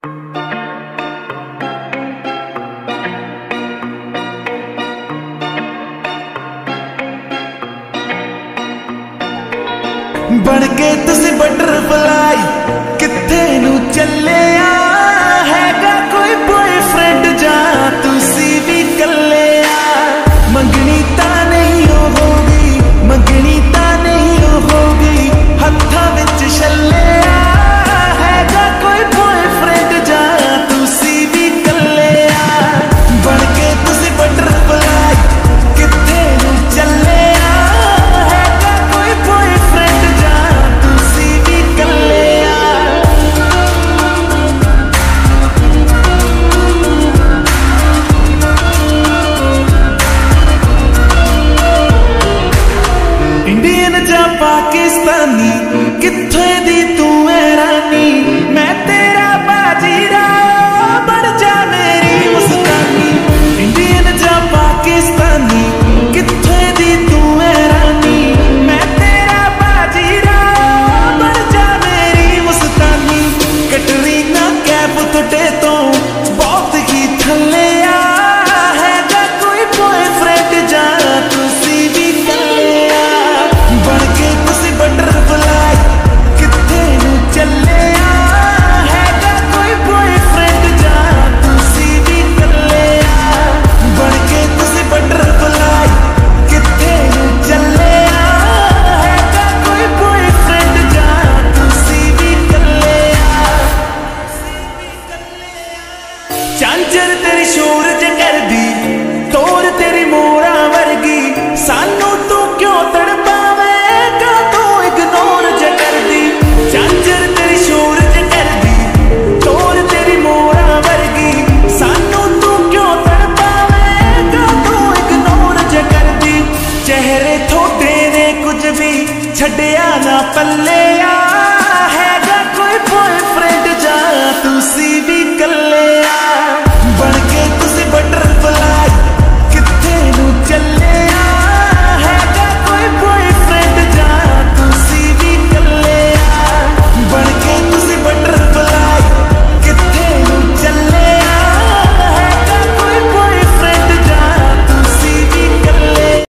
बनके तुसी बटरफ्लाई किथे नू चले हैगा कोई बॉयफ्रेंड जा तुसी भी कले मंगनी ता नहीं होगी, मंगनी ता नहीं होगी, हत्था विच छले हैगा कोई बॉयफ्रेंड जा तुसी भी कले बनके तुसी बटरफ्लाई किथे नू चले हैगा कोई बॉयफ्रेंड जा तुसी भी कले इंडियन जा पाकिस्तानी किथे दी तू है रानी, मैं तेरा बाजीरा बन जा मेरी मुस्तानी। इंडियन जा पाकिस्तानी किथे दी तू है रानी, मैं तेरा बाजीरा बन जा मेरी मुस्तानी। कटरीना कैफ तुटे तो बहुत ही थले हैगा कोई बॉयफ्रेंड जा तुसी भी कले बनके तुसी बटरफ्लाई किथे नू चले हैगा कोई बॉयफ्रेंड जा तुसी भी कले बनके तुसी बटरफ्लाई किथे नू चले हैगा कोई बॉयफ्रेंड जा तुसी भी कले। चांचर तेरी शोर च करदी तोर तेरी मोरा वर्गी, सानू तू क्यों तड़पावे का तू इग्नोर च करदी। चांचर तेरी शोर च करदी तोर तेरी मोरा वर्गी, सानू तू क्यों तड़पावे का तू इग्नोर च करदी। चेहरे थोड़े ने कुछ भी छड्डिया ना पल्ले